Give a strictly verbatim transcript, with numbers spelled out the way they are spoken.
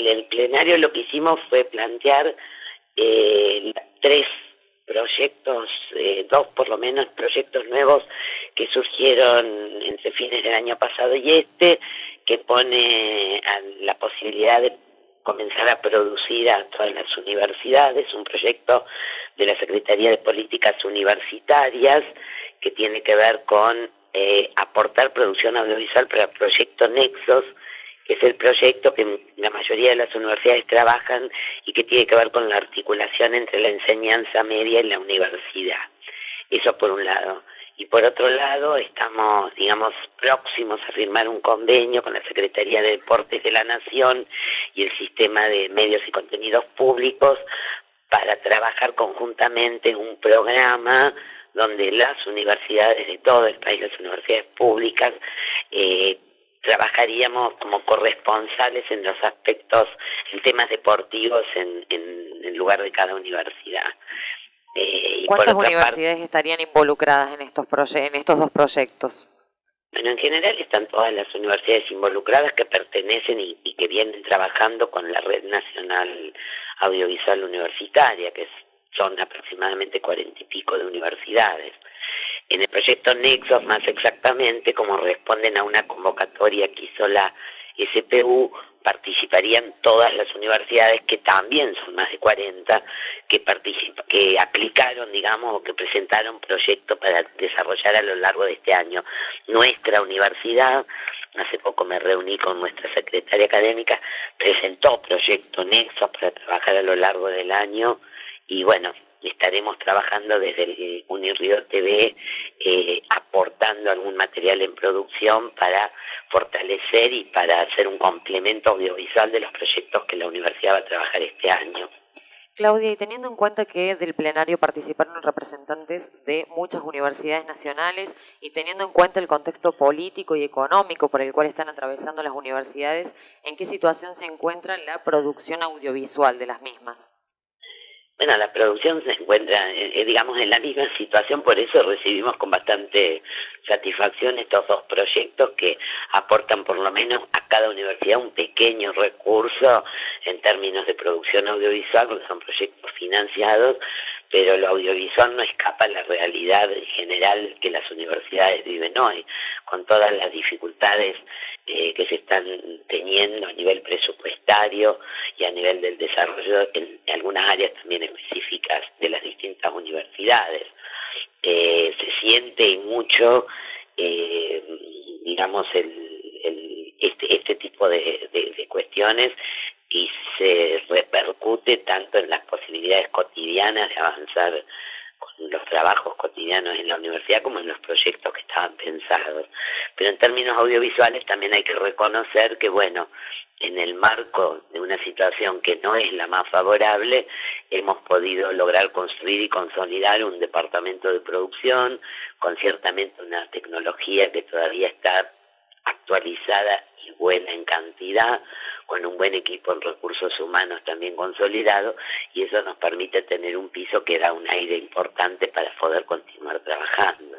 el plenario lo que hicimos fue plantear eh, tres proyectos, eh, dos por lo menos proyectos nuevos que surgieron entre fines del año pasado y este, que pone a la posibilidad de comenzar a producir a todas las universidades, un proyecto de la Secretaría de Políticas Universitarias que tiene que ver con eh, aportar producción audiovisual para el proyecto Nexos, que es el proyecto que la mayoría de las universidades trabajan y que tiene que ver con la articulación entre la enseñanza media y la universidad. Eso por un lado. Y por otro lado, estamos, digamos, próximos a firmar un convenio con la Secretaría de Deportes de la Nación y el Sistema de Medios y Contenidos Públicos para trabajar conjuntamente en un programa donde las universidades de todo el país, las universidades públicas, eh, trabajaríamos como corresponsales en los aspectos, en temas deportivos en, en, en lugar de cada universidad. Eh, ¿Cuántas universidades parte, estarían involucradas en estos proye en estos dos proyectos? Bueno, en general están todas las universidades involucradas que pertenecen y, y que vienen trabajando con la Red Nacional Audiovisual Universitaria, que son aproximadamente cuarenta y pico de universidades. En el proyecto Nexos, más exactamente, como responden a una convocatoria que hizo la S P U, participarían todas las universidades, que también son más de cuarenta, que participa, que aplicaron, digamos, o que presentaron proyectos para desarrollar a lo largo de este año. Nuestra universidad, hace poco me reuní con nuestra secretaria académica, presentó proyecto Nexos para trabajar a lo largo del año, y bueno, estaremos trabajando desde el Unirrido T V, eh, aportando algún material en producción para fortalecer y para hacer un complemento audiovisual de los proyectos que la universidad va a trabajar este año. Claudia, y teniendo en cuenta que del plenario participaron representantes de muchas universidades nacionales y teniendo en cuenta el contexto político y económico por el cual están atravesando las universidades, ¿en qué situación se encuentra la producción audiovisual de las mismas? Bueno, la producción se encuentra, eh, digamos, en la misma situación, por eso recibimos con bastante satisfacción estos dos proyectos que aportan por lo menos a cada universidad un pequeño recurso en términos de producción audiovisual, porque son proyectos financiados, pero lo audiovisual no escapa a la realidad general que las universidades viven hoy, con todas las dificultades eh, que se están teniendo a nivel presupuestario y a nivel del desarrollo en, en algunas áreas también específicas de las distintas universidades. Eh, se siente mucho, eh, digamos, el, el, este, este tipo de, de, de cuestiones, y se repercute tanto en las posibilidades cotidianas de avanzar con los trabajos cotidianos en la universidad como en los proyectos que estaban pensados. Pero en términos audiovisuales también hay que reconocer que, bueno, en el marco de una situación que no es la más favorable, hemos podido lograr construir y consolidar un departamento de producción con ciertamente una tecnología que todavía está actualizada y buena en cantidad, con un buen equipo en recursos humanos también consolidado, y eso nos permite tener un piso que da un aire importante para poder continuar trabajando.